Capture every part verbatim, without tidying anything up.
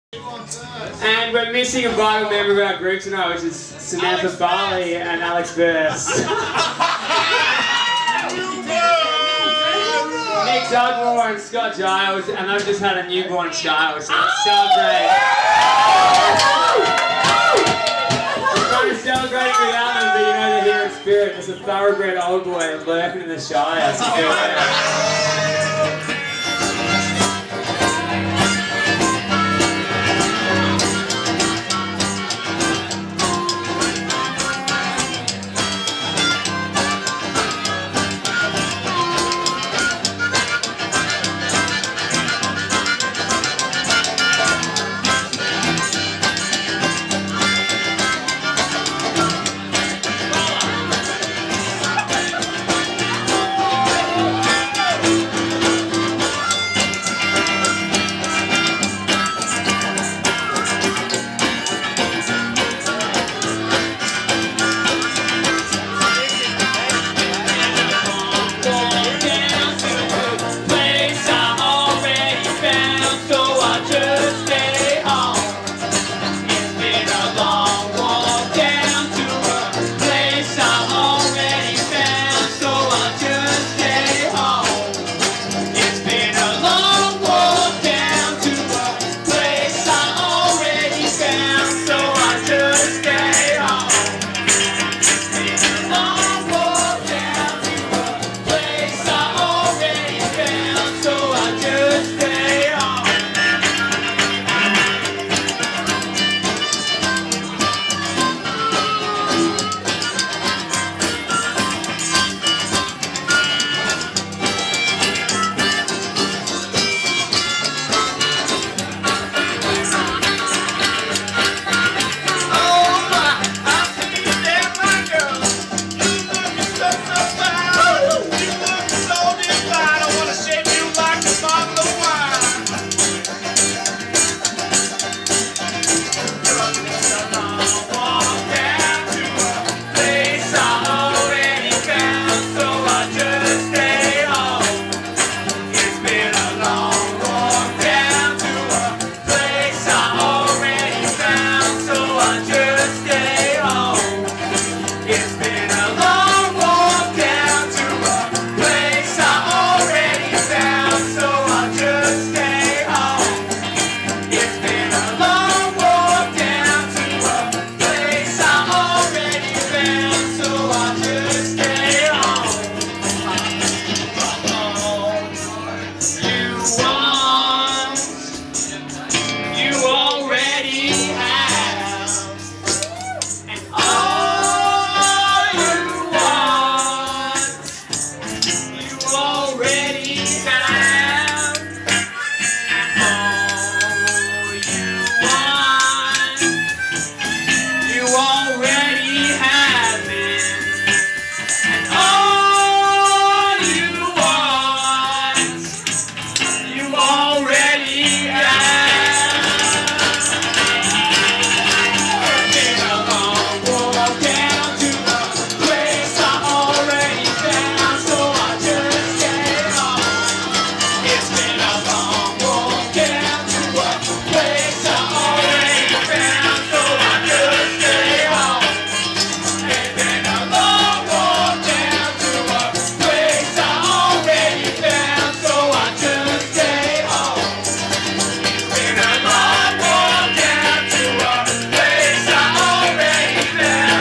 And we're missing a vital member of our group tonight, which is Samantha Barley and Alex Burst. Nick Dugmore and Scott Giles, and I've just had a newborn child, so let's celebrate. We're trying to celebrate without them, but you know they're here in spirit. There's a thoroughbred old boy lurking in the Shire. So feel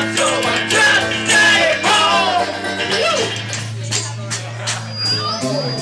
it.